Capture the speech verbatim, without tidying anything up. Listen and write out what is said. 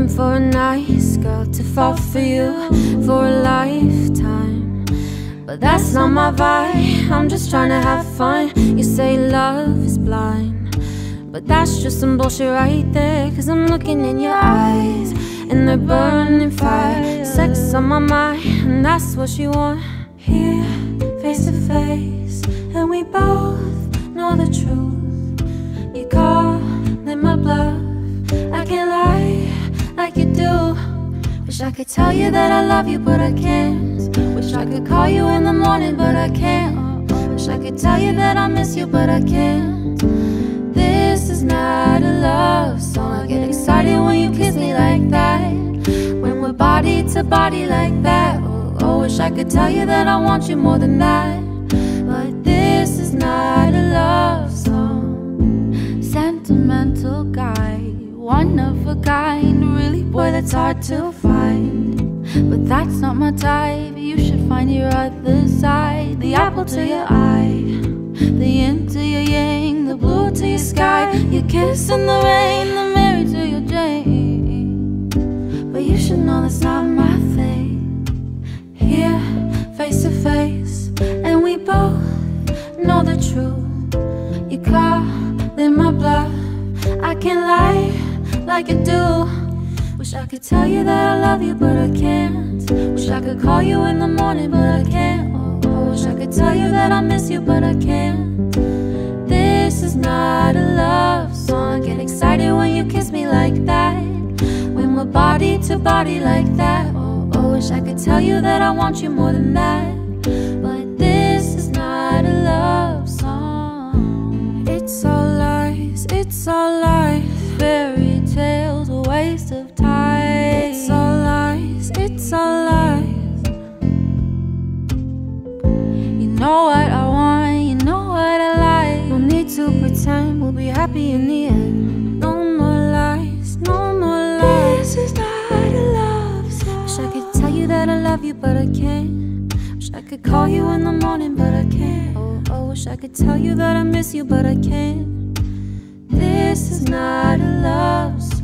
looking for a nice girl to fall for you for a lifetime, but that's not my vibe. I'm just trying to have fun. You say love is blind, but that's just some bullshit right there. Cause I'm looking in your eyes and they're burning fire. Sex on my mind, and that's what you want. Here, face to face, and we both know the truth. You calling my bluff, I can't lie like you do. Wish I could tell you that I love you, but I can't. Wish I could call you in the morning, but I can't. Wish I could tell you that I miss you, but I can't. This is not a love song. I get excited when you kiss me like that, when we're body to body like that. Oh, oh, wish I could tell you that I want you more than that, but this is not a love song. Sentimental guy, one of a kind, really boy, that's hard to find. But that's not my type. You should find your other side. The apple to your eye, the yin to your yang, the blue to your sky. You kiss in the rain, the Mary to your Jane. But you should know that's not my thing. Here, face to face, and we both know the truth. You calling my bluff, I can't lie like you do. Wish I could tell you that I love you, but I can't. Wish I could call you in the morning, but I can't. Oh, oh, wish I could tell you that I miss you, but I can't. This is not a love song. I get excited when you kiss me like that, when we're body to body like that. Oh, oh, wish I could tell you that I want you more than that, but this is not a love song. It's all lies, it's all lies, fairy tales, a waste of time. It's all lies, it's all lies. You know what I want, you know what I like. No need to pretend, we'll be happy in the end. No more lies, no more lies. This is not a love song. Wish I could tell you that I love you, but I can't. Wish I could call you in the morning, but I can't. Oh, oh, wish I could tell you that I miss you, but I can't. This is not a love song.